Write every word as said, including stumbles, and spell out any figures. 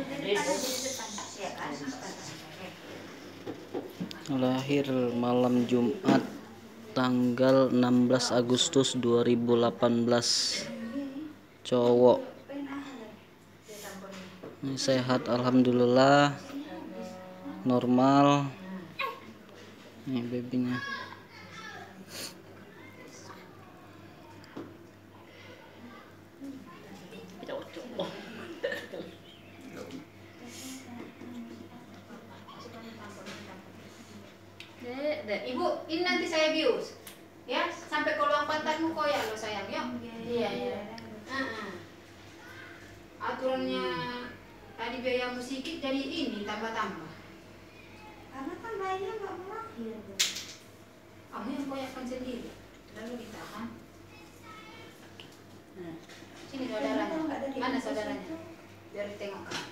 Lahir malam Jumat tanggal enam belas Agustus dua ribu delapan belas. Cowok. Ini sehat alhamdulillah. Normal. Ini babynya. Ibu, ini nanti saya bius, ya, sampai ke ruang pantatmu koyak lo sayang, yuk. Iya, iya. Uh-uh. Aturannya tadi biaya sedikit jadi ini tambah-tambah. Karena kan bayinya nggak mau lahir. Kamu yang koyakkan sendiri, lalu ditahan. Nah, sini saudaranya. Mana saudaranya? Biar ditengok.